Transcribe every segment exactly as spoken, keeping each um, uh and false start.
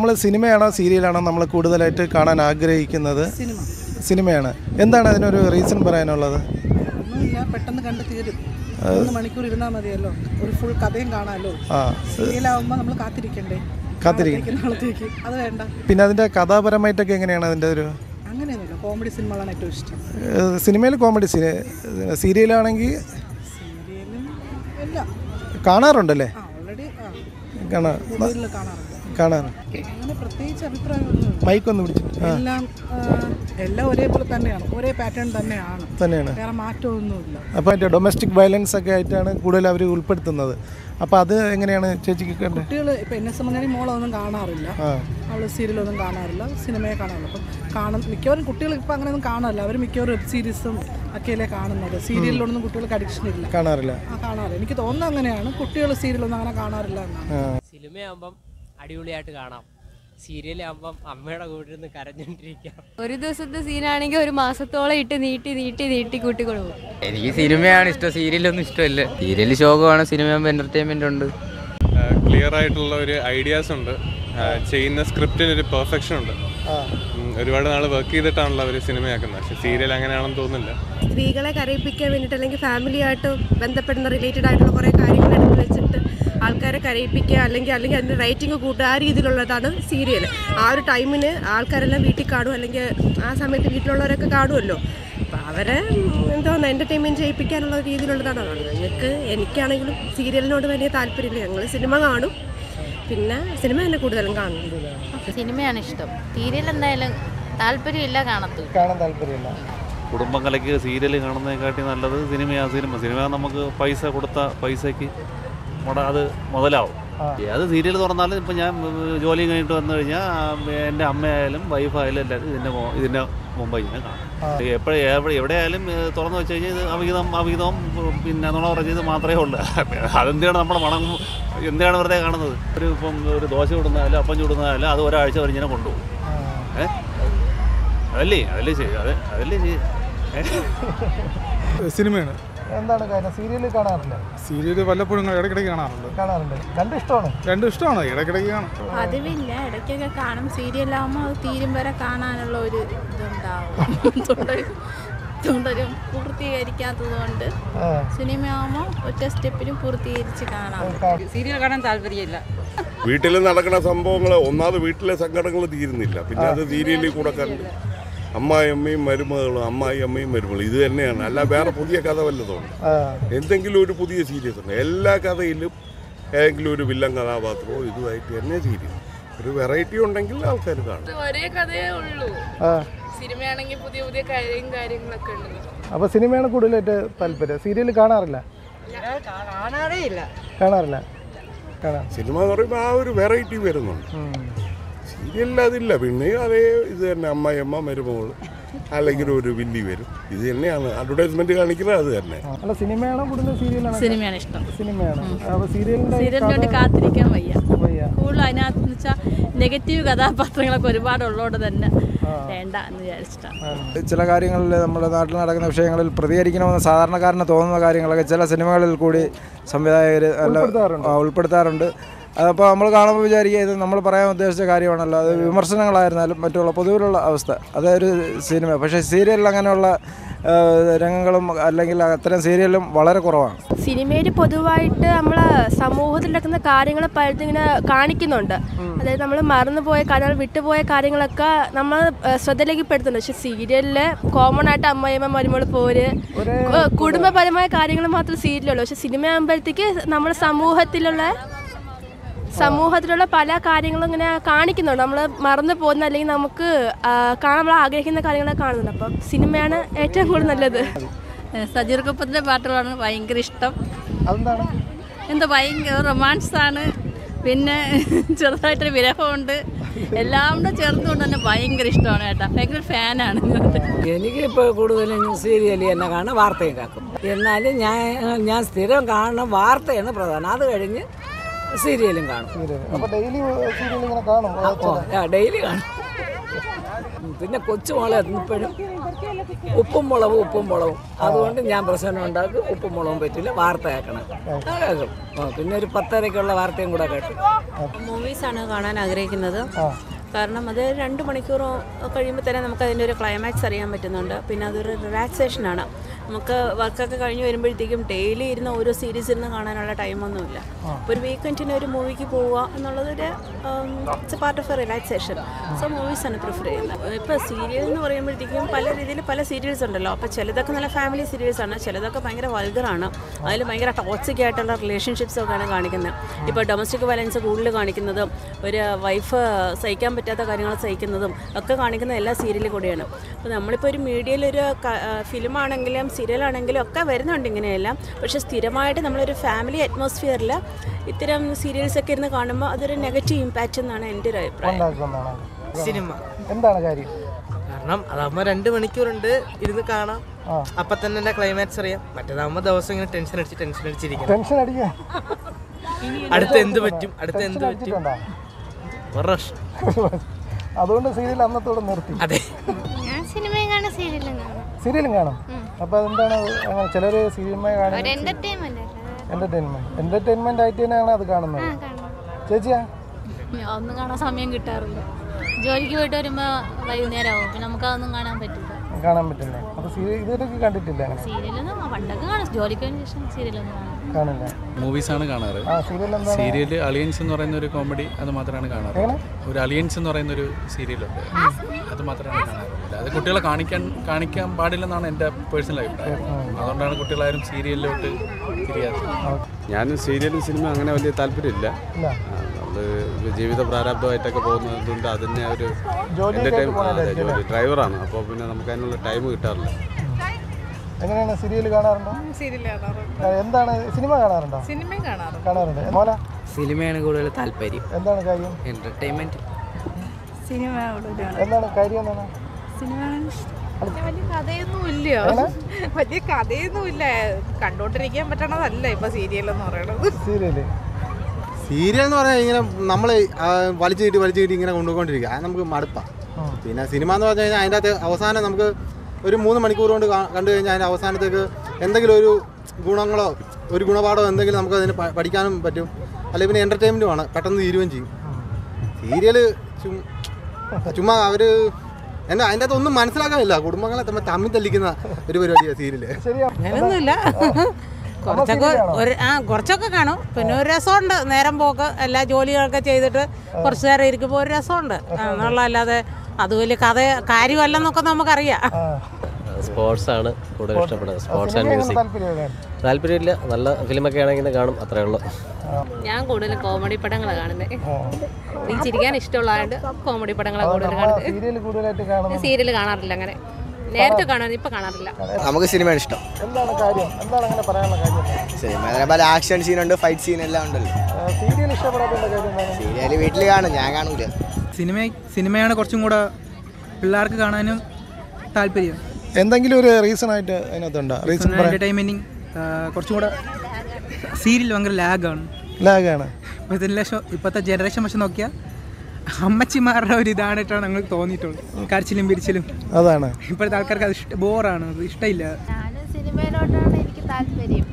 നമ്മൾ സിനിമയാണോ സീരിയലാണോ നമ്മൾ കൂടുതലായിട്ട് കാണാൻ ആഗ്രഹിക്കുന്നത്? സിനിമയാണ്. എന്താണ് അതിനൊരു റീസൺ പറയാനുള്ളത്? പെട്ടെന്ന് കണ്ട് തീരും. മൂന്ന് മണിക്കൂർ ഇരുന്നാൽ മതിയല്ലോ, ഒരു ഫുൾ കഥയും കാണാമല്ലോ. സീരിയലാവുമ്പോൾ നമ്മൾ കാത്തിരിക്കണ്ടേ, കാത്തിരിക്കും നാളത്തേക്ക്, അത് വേണ്ട. പിന്നെ അതിൻ്റെ കഥാപരമായിട്ടൊക്കെ എങ്ങനെയാണ് അതിൻ്റെ ഒരു? അങ്ങനെയൊന്നുമില്ല, കോമഡി സിനിമകളാണ് ഏറ്റവും ഇഷ്ടം. സിനിമയിൽ കോമഡി, സീരിയലാണെങ്കിൽ സീരിയലും എല്ലാം കാണാറുണ്ടല്ലേ? ഓൾറെഡി കാണാ കാണാറുണ്ട് കാണാറുണ്ട് അങ്ങനെ പ്രത്യേകിച്ച് അഭിപ്രായമൊന്നും. മൈക്കൊന്നും പിടിച്ചിട്ട് എല്ലാം എല്ലാം ഒരേപോലെ തന്നെയാണ്, ഒരേ പാറ്റേൺ തന്നെയാണ് തന്നെയാണ് വേറെ മാറ്റമൊന്നുമില്ല. അപ്പോൾ അതിൻ്റെ ഡൊമസ്റ്റിക് വയലൻസ് ഒക്കെ ആയിട്ടാണ് കൂടുതൽ അവർ ഉൾപ്പെടുത്തുന്നത്. അപ്പോൾ അത് എങ്ങനെയാണ് ചേച്ചിക്ക് കണ്ടത്? കുട്ടികൾ ഇപ്പോൾ എന്നെ സംബന്ധിച്ച് മോളൊന്നും കാണാറില്ല, അവൾ സീരിയലൊന്നും കാണാറില്ല, സിനിമയെ കാണാറില്ല. അപ്പം കാണും മിക്കവാറും കുട്ടികൾ ഇപ്പോൾ അങ്ങനെയൊന്നും കാണാറില്ല. അവർ മിക്കവാറും വെബ് സീരീസും ഒക്കെയല്ലേ കാണുന്നത്. സീരിയലിലൊന്നും കുട്ടികൾക്ക് അഡിക്ഷൻ ഇല്ല, കാണാറില്ല. ആ കാണാറില്ല, എനിക്ക് തോന്നുന്നത് അങ്ങനെയാണ്. കുട്ടികൾ സീരിയലൊന്നും അങ്ങനെ കാണാറില്ല എന്നാണ്. സിനിമയാകുമ്പം അടിപൊളിയായിട്ട് കാണാം, സീരിയലാകുമ്പം അമ്മയുടെ കൂട്ടിരുന്ന് കരഞ്ഞോണ്ടിരിക്കാം. ഒരു ദിവസത്തെ സീനാണെങ്കിൽ ഒരു മാസത്തോളം ഇട്ട് നീട്ടി നീട്ടി നീട്ടി കൂട്ടിക്കൊടുക്കും. എനിക്ക് സിനിമയാണ് ഇഷ്ടം, സീരിയലൊന്നും ഇഷ്ടമല്ല. സീരിയൽ ശോകമാണ്, സിനിമയാകുമ്പോൾ എൻ്റർടൈൻമെൻ്റ് ഉണ്ട്, ക്ലിയർ ആയിട്ടുള്ള ഒരു ഐഡിയാസ് ഉണ്ട്, ചെയ്യുന്ന സ്ക്രിപ്റ്റിനൊരു പെർഫെക്ഷൻ ഉണ്ട്. ഒരുപാട് നാൾ വർക്ക് ചെയ്തിട്ടാണല്ലോ അവർ സിനിമയാക്കുന്നത്, പക്ഷേ സീരിയൽ അങ്ങനെയാണെന്ന് തോന്നുന്നില്ല. സ്ത്രീകളെ കരയിപ്പിക്കാൻ വേണ്ടിയിട്ട് അല്ലെങ്കിൽ ഫാമിലിയായിട്ട് ബന്ധപ്പെടുന്ന റിലേറ്റഡ് ആയിട്ടുള്ള കുറേ കാര്യങ്ങൾ എടുത്ത് വെച്ചിട്ട് ആൾക്കാരെ കരയിപ്പിക്കുക, അല്ലെങ്കിൽ അല്ലെങ്കിൽ അതിൻ്റെ റേറ്റിംഗ് കൂട്ടുക, ആ രീതിയിലുള്ളതാണ് സീരിയൽ. ആ ഒരു ടൈമിന് ആൾക്കാരെല്ലാം വീട്ടിൽ കാണും, അല്ലെങ്കിൽ ആ സമയത്ത് വീട്ടിലുള്ളവരൊക്കെ കാണുമല്ലോ. അപ്പോൾ അവരെ എന്തോന്ന് എൻ്റർടൈൻമെൻറ്റ് ചെയ്യിപ്പിക്കാനുള്ള രീതിയിലുള്ളതാണ്. ഞങ്ങൾക്ക് എനിക്കാണെങ്കിലും സീരിയലിനോട് വലിയ താല്പര്യമില്ല. ഞങ്ങൾ സിനിമ കാണും, പിന്നെ സിനിമ തന്നെ കൂടുതലും കാണുന്നത്. സിനിമയാണ് ഇഷ്ടം, സീരിയൽ എന്തായാലും താല്പര്യമില്ല, കാണത്തു കാണാൻ താല്പര്യമില്ല. കുടുംബങ്ങൾക്ക് സീരിയൽ കാണുന്നതിനെക്കാട്ടി നല്ലത് സിനിമയാണ്. സിനിമ സിനിമ നമുക്ക് പൈസ കൊടുത്ത പൈസയ്ക്ക് അത് മുതലാവും. അത് സീരിയൽ തുറന്നാലും ഇപ്പം ഞാൻ ജോലി കഴിഞ്ഞിട്ട് വന്നു കഴിഞ്ഞാൽ എൻ്റെ അമ്മയായാലും വൈഫായാലും എല്ലാവരും ഇതിൻ്റെ ഇതിൻ്റെ മുമ്പ് ഇങ്ങനെ കാണും. എപ്പോഴും എവിടെ എവിടെയായാലും തുറന്നു വെച്ച് കഴിഞ്ഞാൽ ഇത് അവിഹിതം അവിഹിതവും പിന്നെ നുണ പറഞ്ഞത് മാത്രമേ ഉള്ളൂ. അതെന്തിനാണ് നമ്മുടെ മണം, എന്തിനാണ് വെറുതെ കാണുന്നത്? ഒരു ഇപ്പം ഒരു ദോശ ചുടുന്നാലും അപ്പം ചുടുന്നാലും അത് ഒരാഴ്ച വരെ ഇങ്ങനെ കൊണ്ടുപോകും. ഏ അതല്ലേ അതല്ലേ ശരി, അതെ അതല്ലേ ശരി. സിനിമയാണ്. എന്താണ് കാര്യം? സീരിയൽ കാണാറില്ല? സീരിയൽ വല്ലപ്പോഴും ഇടയ്ക്കിടയ്ക്ക് കാണാറുണ്ട്. കാണാറുണ്ട്. രണ്ടും ഇഷ്ടമാണ്? രണ്ടും ഇഷ്ടമാണ്, ഇടയ്ക്കിടയ്ക്ക് കാണും. പതിവില്ല, ഇടയ്ക്കൊക്കെ കാണും. സീരിയലാകുമ്പോൾ അത് തീരും വരെ കാണാനുള്ള ഒരു ഇതുണ്ടാവും, തുടരും പൂർത്തീകരിക്കാത്തത് കൊണ്ട്. സിനിമയാകുമ്പോൾ ഒറ്റ സ്റ്റെപ്പിലും പൂർത്തീകരിച്ച് കാണാം. സീരിയൽ കാണാൻ താല്പര്യമില്ല. വീട്ടിൽ നടക്കുന്ന സംഭവങ്ങൾ ഒന്നാമത് വീട്ടിലെ സങ്കടങ്ങൾ തീരുന്നില്ല, പിന്നെ അത് സീരിയലിൽ കൂടെ കണ്ട് അമ്മായിയമ്മയും മരുമകളും അമ്മായി അമ്മയും മരുമകളും ഇത് തന്നെയാണ്. അല്ല വേറെ പുതിയ കഥ വല്ലതും എന്തെങ്കിലും ഒരു പുതിയ സീരീസ് ഉണ്ട്. എല്ലാ കഥയിലും ഏതെങ്കിലും ഒരു വില്ലൻ കഥാപാത്രമോ ഇതുമായിട്ട് തന്നെ സീരീസ് ഒരു വെറൈറ്റി ഉണ്ടെങ്കിൽ ആൾക്കാർ കാണും. ഒരേ കഥയേ ഉള്ളൂ. സിനിമയാണെങ്കിൽ പുതിയ പുതിയ കാര്യം കാര്യങ്ങളൊക്കെ ഉണ്ട്. അപ്പോൾ സിനിമയാണ് കൂടുതലായിട്ട് താല്പര്യം, സീരിയൽ കാണാറില്ല? കാണാറേ ഇല്ല. കാണാറില്ല. കാണാം. സിനിമ എന്ന് പറയുമ്പോൾ ആ ഒരു വെറൈറ്റി വരുന്നുണ്ട്, സീരിയലിൽ അതില്ല. പിന്നെ അതേ ഇത് തന്നെ അമ്മായിയമ്മ മരുമകൾ അല്ലെങ്കിൽ ഒരു വില്ലി വരും, ഇത് തന്നെയാണ് അഡ്വർടൈസ്മെന്റ് കാണിക്കുന്നത്, അത് തന്നെ. അല്ല സിനിമയാണോ കൂടുതൽ സീരിയലാണോ? സിനിമയാണ് ഇഷ്ടം. സിനിമയാണ്. അപ്പോൾ സീരിയലിന്റെ സീരിയലിന് വേണ്ടി കാത്തിരിക്കാൻ വയ്യ. കൂടുതൽ അതിനകത്ത് വെച്ചാൽ നെഗറ്റീവ് കഥാപാത്രങ്ങളൊക്കെ ഒരുപാടുള്ളതുകൊണ്ട് തന്നെ വേണ്ട എന്ന് വിചാരിച്ചിട്ടാണ്. ചില കാര്യങ്ങളിൽ നമ്മുടെ നാട്ടിൽ നടക്കുന്ന വിഷയങ്ങളിൽ പ്രതികരിക്കണമെന്ന് സാധാരണക്കാരന് തോന്നുന്ന കാര്യങ്ങളൊക്കെ ചില സിനിമകളിൽ കൂടി സംവിധായകർ ഉൾപ്പെടുത്താറുണ്ട്. അതപ്പോൾ നമ്മൾ കാണുമ്പോൾ വിചാരിക്കുക ഇത് നമ്മൾ പറയാൻ ഉദ്ദേശിച്ച കാര്യമാണല്ലോ, അത് വിമർശനങ്ങളായിരുന്നാലും മറ്റുള്ള പൊതുവിലുള്ള അവസ്ഥ അതൊരു സിനിമ. പക്ഷേ സീരിയലിൽ അങ്ങനെയുള്ള രംഗങ്ങളും അല്ലെങ്കിൽ അത്തരം സീരിയലും വളരെ കുറവാണ്. സിനിമയിൽ പൊതുവായിട്ട് നമ്മൾ സമൂഹത്തിൽ നടക്കുന്ന കാര്യങ്ങൾ പലതും ഇങ്ങനെ കാണിക്കുന്നുണ്ട്. അതായത് നമ്മൾ മറന്നുപോയ കാര്യങ്ങൾ വിട്ടുപോയ കാര്യങ്ങളൊക്കെ നമ്മൾ ശ്രദ്ധയിലേക്ക് പെടുത്തുന്നുണ്ട്. പക്ഷെ സീരിയലിൽ കോമൺ ആയിട്ട് അമ്മയമ്മ മരുമകൾ പോര് കുടുംബപരമായ കാര്യങ്ങൾ മാത്രം സീരിയലുള്ളൂ. പക്ഷെ സിനിമ ആകുമ്പോഴത്തേക്ക് നമ്മുടെ സമൂഹത്തിലുള്ള സമൂഹത്തിലുള്ള പല കാര്യങ്ങളും ഇങ്ങനെ കാണിക്കുന്നുണ്ട്. നമ്മൾ മറന്നു പോകുന്ന അല്ലെങ്കിൽ നമുക്ക് കാണാൻ നമ്മൾ ആഗ്രഹിക്കുന്ന കാര്യങ്ങളൊക്കെ കാണുന്നുണ്ട്. അപ്പം സിനിമയാണ് ഏറ്റവും കൂടുതൽ നല്ലത്. സജീർ കപ്പൂറിൻ്റെ പാട്ടുകളാണ് ഭയങ്കര ഇഷ്ടം. അതെന്താണ്? എന്താ ഭയങ്കര റൊമാൻസാണ്, പിന്നെ ചെറുതായിട്ടൊരു വിരഹമുണ്ട്, എല്ലാം കൂടെ ചേർത്തുകൊണ്ട് തന്നെ ഭയങ്കര ഇഷ്ടമാണ് കേട്ടോ. ഭയങ്കര ഫാനാണ്. എനിക്കിപ്പോൾ കൂടുതലും സീരിയൽ തന്നെ കാണും, വാർത്തയും കേൾക്കും. എന്നാലും ഞാൻ ഞാൻ സ്ഥിരം കാണുന്ന വാർത്തയാണ് പ്രധാനം, അത് കഴിഞ്ഞ് സീരിയലും കാണും. അപ്പോൾ ഡെയിലി സീരിയൽ ഇങ്ങനെ കാണും? ഡെയിലി കാണും. പിന്നെ കൊച്ചുമോളെ ഇപ്പോഴും ഉപ്പും മുളകും ഉപ്പും മുളകും അതുകൊണ്ട് ഞാൻ പ്രശ്നം ഉണ്ടാക്കും. ഉപ്പും മുളകും പറ്റില്ല, വാർത്ത കേൾക്കണം. പിന്നെ ഒരു പത്തരയ്ക്കുള്ള വാർത്തയും കൂടെ കേട്ടു. മൂവീസാണ് കാണാൻ ആഗ്രഹിക്കുന്നത്. കാരണം അത് രണ്ട് മണിക്കൂർ കഴിയുമ്പോൾ തന്നെ നമുക്ക് അതിൻ്റെ ഒരു ക്ലൈമാക്സ് അറിയാൻ പറ്റുന്നുണ്ട്. പിന്നെ അതൊരു റിലാക്സേഷനാണ്. നമുക്ക് വർക്കൊക്കെ കഴിഞ്ഞ് വരുമ്പോഴത്തേക്കും ഡെയിലി ഇരുന്ന് ഓരോ സീരീസ് ഇരുന്ന് കാണാനുള്ള ടൈമൊന്നുമില്ല. അപ്പോൾ ഒരു വീക്കെൻഡിന് ഒരു മൂവിക്ക് പോവുക എന്നുള്ളതൊരു it's a part of a relaxation. So മൂവീസാണ് പ്രിഫർ ചെയ്യുന്നത്. ഇപ്പോൾ സീരിയൽ എന്ന് പറയുമ്പോഴത്തേക്കും പല രീതിയിൽ പല സീരിയൽസ് ഉണ്ടല്ലോ. അപ്പോൾ ചിലതൊക്കെ നല്ല ഫാമിലി സീരീസാണ്, ചിലതൊക്കെ ഭയങ്കര വൾഗറാണ്. അതിൽ ഭയങ്കര ടോക്സിക് ആയിട്ടുള്ള റിലേഷൻഷിപ്സൊക്കെയാണ് കാണിക്കുന്നത്. ഇപ്പോൾ ഡൊമസ്റ്റിക് വയലൻസ് കൂടുതൽ കാണിക്കുന്നതും ഒരു വൈഫ് സഹിക്കാൻ പറ്റാത്ത കാര്യങ്ങൾ സഹിക്കുന്നതും ഒക്കെ കാണിക്കുന്ന എല്ലാ സീരിയലിൽ കൂടെയാണ്. അപ്പോൾ നമ്മളിപ്പോൾ ഒരു മീഡിയയിലൊരു ഫിലിമാണെങ്കിലും സീരിയലാണെങ്കിലും ഒക്കെ വരുന്നുണ്ട് ഇങ്ങനെയെല്ലാം. പക്ഷേ സ്ഥിരമായിട്ട് നമ്മളൊരു ഫാമിലി അറ്റ്മോസ്ഫിയറിൽ ഇത്തരം സീരിയൽസൊക്കെ ഇരുന്ന് കാണുമ്പോൾ അതൊരു നെഗറ്റീവ് ഇമ്പാക്റ്റ് എന്നാണ് എൻ്റെ ഒരു അഭിപ്രായം. സിനിമ എന്താണ് കാര്യം? കാരണം അതാകുമ്പോൾ രണ്ട് മണിക്കൂറുണ്ട് ഇരുന്ന് കാണാം, അപ്പം തന്നെ എൻ്റെ ക്ലൈമാക്സ് അറിയാം. മറ്റേതാകുമ്പോൾ ദിവസം ഇങ്ങനെ ടെൻഷൻ അടിച്ച് ടെൻഷൻ അടിച്ചിരിക്കും. ടെൻഷൻ അടിക്കുക, അടുത്ത് എന്ത് പറ്റും അടുത്ത് എന്ത് പറ്റും ഒരു വർഷം. അതുകൊണ്ട് സീരിയൽ അന്നത്തോടെ നിർത്തി. അതെ, ഞാൻ സിനിമയും കാണും സീരിയലും കാണും. സീരിയലും കാണും. അപ്പോൾ അതെന്താണ് അങ്ങനെ ചിലർ സിനിമ കാണും? എന്റർടൈൻമെന്റ് എന്റർടൈൻമെന്റ് എന്റർടൈൻമെന്റ് ആയിട്ട് തന്നെയാണ് അത് കാണുന്നത്. ചേച്ചിയാ? ഒന്നും കാണാൻ സമയം കിട്ടാറില്ല. ജോലിക്ക് പോയിട്ട് വരുമ്പോൾ വൈകുന്നേരം ആവും. പിന്നെ നമുക്കതൊന്നും കാണാൻ പറ്റില്ല. കാണാൻ പറ്റില്ല. അപ്പോൾ സീരിയൽ ഇതുവരെയൊക്കെ കണ്ടിട്ടില്ല അങ്ങനെ? സീരിയലൊന്നും പണ്ടൊക്കെ കാണും. ജോലിക്ക് പോയതിന് ശേഷം സീരിയലൊന്നും കാണാം കാണില്ല. മൂവീസാണ് കാണാറ്. സീരിയൽ അലിയൻസ് എന്ന് പറയുന്ന ഒരു കോമഡി അത് മാത്രമാണ് കാണാറ്. ഒരു അലിയൻസ് എന്ന് പറയുന്ന ഒരു സീരിയലുണ്ട്, അത് മാത്രമാണ് കാണാറുള്ളത്. അത് കുട്ടികളെ കാണിക്കാൻ കാണിക്കാൻ പാടില്ലെന്നാണ് എൻ്റെ പേഴ്സണൽ അഭിപ്രായം. അതുകൊണ്ടാണ് കുട്ടികളാരും സീരിയലിലോട്ട് തിരിയാത്തത്. ഞാനും സീരിയലും സിനിമ അങ്ങനെ വലിയ താല്പര്യമില്ല. നമ്മൾ ജീവിത പ്രാരാബ്ധമായിട്ടൊക്കെ പോകുന്നതുകൊണ്ട് അതിനെ ഒരു എൻ്റെ ടൈം ജോലി ഡ്രൈവറാണ്. അപ്പോൾ പിന്നെ നമുക്ക് അതിനുള്ള ടൈം കിട്ടാറില്ല. എങ്ങനെയാണ് സീരിയൽ കാണാറുണ്ടോ? സീരിയൽ കാണാറുണ്ട്. എന്താണ് സിനിമ കാണാറുണ്ടോ? സിനിമയും കാണാറുണ്ട്. കാണാറുണ്ട്. മോല സിനിമയാണ് കൂടുതൽ താല്പര്യം. എന്താണ് കാര്യം? എന്റർടൈൻമെന്റ്. സിനിമ എന്താണ് കാര്യം? എന്താണ് സിനിമ? വലിയ കഥയൊന്നും ഇല്ല, വലിയ കഥയൊന്നും ഇല്ല. കണ്ടോണ്ടിരിക്കാൻ പറ്റണതല്ല ഇപ്പൊ സീരിയൽ എന്ന് പറയണത്. സീരിയല് സീരിയൽ എന്ന് പറഞ്ഞാൽ ഇങ്ങനെ നമ്മൾ വലിച്ചു കിട്ടി വലിച്ചു കിട്ടി ഇങ്ങനെ കൊണ്ടുപോയിക്കൊണ്ടിരിക്കുക, അത് നമുക്ക് മടുപ്പാണ്. പിന്നെ സിനിമ എന്ന് പറഞ്ഞു കഴിഞ്ഞാൽ അതിൻ്റെ അകത്ത് അവസാനം നമുക്ക് ഒരു മൂന്ന് മണിക്കൂർ കൊണ്ട് കണ്ടു കഴിഞ്ഞാൽ അതിൻ്റെ അവസാനത്തേക്ക് എന്തെങ്കിലും ഒരു ഗുണങ്ങളോ ഒരു ഗുണപാഠമോ എന്തെങ്കിലും നമുക്ക് അതിന് പഠിക്കാനും പറ്റും. അല്ലെങ്കിൽ പിന്നെ എൻ്റർടൈൻമെൻറ്റുമാണ്, പെട്ടെന്ന് തീരുകയും ചെയ്യും. സീരിയൽ ചുമ്മാ അവർ എന്താ അതിൻ്റെ അകത്ത് ഒന്നും മനസ്സിലാക്കാനില്ല. കുടുംബങ്ങളെ തമ്മിൽ തമ്മിൽ തല്ലിക്കുന്ന ഒരു പരിപാടിയാണ് സീരിയൽ. അങ്ങനെയൊന്നുമില്ല, കുറച്ചൊക്കെ ഒരു ആ കുറച്ചൊക്കെ കാണും. പിന്നെ ഒരു രസമുണ്ട്, നേരം പോക്ക് എല്ലാ ജോലികളൊക്കെ ചെയ്തിട്ട് കുറച്ച് നേരം ഇരിക്കുമ്പോൾ ഒരു രസമുണ്ട് എന്നുള്ള. അല്ലാതെ അത് വലിയ കഥ കാര്യമല്ലെന്നൊക്കെ നമുക്കറിയാം. സ്പോർട്സാണ് കൂടുതൽ ഇഷ്ടപ്പെടുന്നത്. സ്പോർട്സ് ആൻഡ് മ്യൂസിക് താല്പര്യമില്ല. നല്ല ഫിലിമൊക്കെ ആണെങ്കിൽ കാണും, അത്രേ ഉള്ളൂ. ഞാൻ കൂടുതൽ കോമഡി പടങ്ങളാണ് കാണുന്നത്. എനിക്ക് ചിരിക്കാൻ ഇഷ്ടമുള്ളതുകൊണ്ട് കോമഡി പടങ്ങളാണ് കൂടുതൽ കാണുന്നത്. സീരിയൽ കാണാറില്ല, അങ്ങനെ നേരത്തെ കാണാറ്, ഇപ്പം കാണാറില്ല. നമുക്ക് സിനിമയാണ് ഇഷ്ടം. എന്താണ് കാര്യം? എന്താണ് അങ്ങനെ പറയാനുള്ള കാര്യം? സിനിമ പല ആക്ഷൻ സീനുണ്ട്, ഫൈറ്റ് സീൻ എല്ലാം ഉണ്ടല്ലോ. സീരിയൽ ഇഷ്ടപ്പെടാത്ത കാര്യം? സീരിയൽ വീട്ടിൽ കാണും, ഞാൻ കാണൂല. സിനിമ സിനിമയാണ് കുറച്ചും കൂടെ പിള്ളേർക്ക് കാണാനും താല്പര്യം. എന്തെങ്കിലും ഒരു റീസൺ ആയിട്ട് അതിനകത്തുണ്ടോ? റീസൺ എൻ്റർടൈൻമെൻറ്റിങ് കുറച്ചും കൂടെ. സീരിയൽ ഭയങ്കര ലാഗാണ് ലാഗാണ് ഇപ്പോഴത്തെ ലക്ഷം ഇപ്പോഴത്തെ ജനറേഷൻ പക്ഷെ നോക്കിയാൽ അമ്മച്ചിമാരുടെ ഒരു ഇതായിട്ടാണ് ഞങ്ങൾക്ക് തോന്നിയിട്ടുള്ളത്. കരച്ചിലും പിരിച്ചിലും അതാണ് ഇപ്പോഴത്തെ ആൾക്കാർക്ക് അത് ഇഷ്ട ബോറാണ്, അത് ഇഷ്ടമില്ല. ഞാൻ സിനിമയിലോട്ടാണ് എനിക്ക് താല്പര്യം.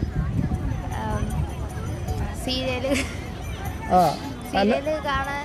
സീരിയല് സീരിയല് കാണാൻ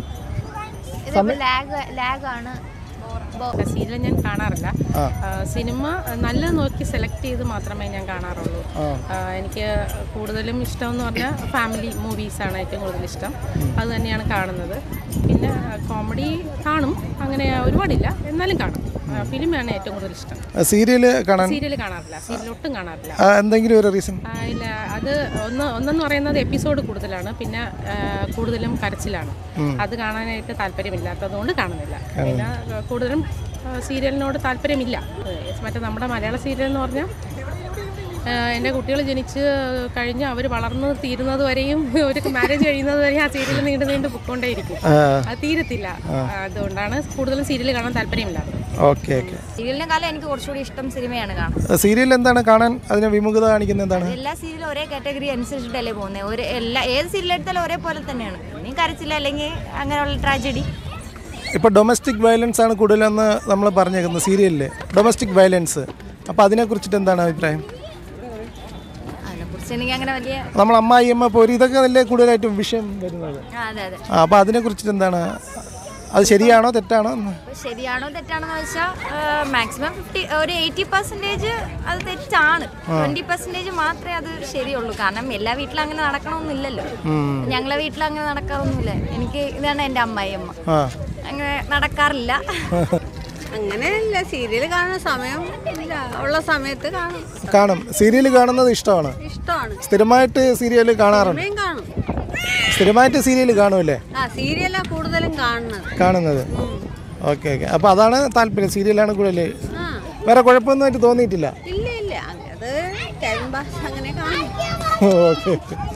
ലാഗ് ലാഗാണ്. സീരിയൽ ഞാൻ കാണാറില്ല. സിനിമ നല്ല നോക്കി സെലക്ട് ചെയ്ത് മാത്രമേ ഞാൻ കാണാറുള്ളൂ. എനിക്ക് കൂടുതലും ഇഷ്ടം എന്ന് പറഞ്ഞാൽ ഫാമിലി മൂവീസാണ് ഏറ്റവും കൂടുതൽ ഇഷ്ടം. അത് തന്നെയാണ് കാണുന്നത്. പിന്നെ കോമഡി കാണും, അങ്ങനെ ഒരുപാടില്ല, എന്നാലും കാണും. ഫിലിമാണ് ഏറ്റവും കൂടുതൽ ഇഷ്ടം. സീരിയൽ കാണാൻ സീരിയൽ കാണാറില്ല, സീരിയൽ ഒട്ടും കാണാറില്ല. എന്തെങ്കിലും ഒരു റീസൺ? ഇല്ല, അത് ഒന്ന് ഒന്നെന്ന് പറയുന്നത് എപ്പിസോഡ് കൂടുതലാണ്, പിന്നെ കൂടുതലും കരച്ചിലാണ്. അത് കാണാനായിട്ട് താല്പര്യമില്ലാത്തത് കൊണ്ട് കാണുന്നില്ല. പിന്നെ കൂടുതലും സീരിയലിനോട് താല്പര്യമില്ല. മറ്റേ നമ്മുടെ മലയാള സീരിയൽ എന്ന് പറഞ്ഞാൽ എൻ്റെ കുട്ടികൾ ജനിച്ച് കഴിഞ്ഞ് അവർ വളർന്ന് തീരുന്നത് വരെയും ഒരു മാരേജ് കഴിയുന്നത് വരെയും ആ സീരിയൽ നീണ്ടു നീണ്ട് പൊയ്ക്കൊണ്ടേയിരിക്കും, അത് തീരത്തില്ല. അതുകൊണ്ടാണ് കൂടുതലും സീരിയൽ കാണാൻ താല്പര്യമില്ലാത്തത്. Okay okay. സീരിയലിനെക്കാളും എനിക്ക് കുറച്ചുകൂടി ഇഷ്ടം സിനിമയാണ് കാണാൻ. സീരിയൽ എന്താണ് കാണാൻ അതിന് വിമുഖത കാണിക്കുന്നത്? എന്താണ്? എല്ലാ സീരിയലും ഒരേ കാറ്റഗറി അനുസരിച്ചിട്ടല്ലേ പോകുന്നത്. ഒരു എല്ലാ ഏത് സീരിയൽ എടുത്താലും ഒരേപോലെ തന്നെയാണ്. ഇനി കരച്ചില്ല അല്ലെങ്കിൽ അങ്ങനെയുള്ള ട്രാജഡി ഇപ്പോൾ ഡൊമസ്റ്റിക് വയലൻസ് ആണ് കൂടുതലെന്ന് നമ്മൾ പറഞ്ഞേക്കുന്നത് സീരിയലിൽ, ഡൊമസ്റ്റിക് വയലൻസ്. അപ്പോൾ അതിനെക്കുറിച്ചിട്ട് എന്താണ് അഭിപ്രായം? എനിക്ക് അങ്ങനെ വലിയ നമ്മൾ അമ്മായി അമ്മ പോരി ഇതൊക്കെ അല്ലേ കൂടുതലായിട്ടും വിഷയം വരുന്നത്. അതെ അതെ. ആ അപ്പോൾ അതിനെക്കുറിച്ചിട്ട് എന്താണ്, അത് ശരിയാണോ തെറ്റാണോ? ശരിയാണോ തെറ്റാണോ എന്ന് വെച്ചാൽ മാക്സിമം ഫിഫ്റ്റി ഒരു എയ്റ്റി പെർസെൻറ്റേജ് അത് തെറ്റാണ്, ട്വൻറ്റി പെർസെൻറ്റേജ് മാത്രമേ അത് ശരിയുള്ളൂ. കാരണം എല്ലാ വീട്ടിലും അങ്ങനെ നടക്കണമെന്നില്ലല്ലോ. ഞങ്ങളെ വീട്ടിൽ അങ്ങനെ നടക്കാറൊന്നുമില്ല. എനിക്ക് ഇതാണ് എൻ്റെ അമ്മായി അമ്മ, അങ്ങനെ നടക്കാറില്ല. അങ്ങനെയല്ല, സീരിയൽ കാണുന്ന സമയം ഇല്ല, ഉള്ള സമയത്ത് കാണും. കാണും. സീരിയൽ കാണുന്നത് ഇഷ്ടമാണ്? ഇഷ്ടമാണ്. സ്ഥിരമായിട്ട് സീരിയൽ കാണാറുണ്ട്? കാണും. സ്ഥിരമായിട്ട് സീരിയൽ കാണുമല്ലേ? ആ സീരിയലാണ് കൂടുതലും കാണുന്നത്. കാണുന്നത് ഓക്കെ ഓക്കെ. അപ്പോൾ അതാണ് താല്പര്യം, സീരിയലാണ് കൂടുതൽ. വേറെ കുഴപ്പമൊന്നുമായിട്ട് തോന്നിയിട്ടില്ല? ഇല്ല ഇല്ല, അത് ടൈം പാസ് അങ്ങനെ കാണും. Okay okay.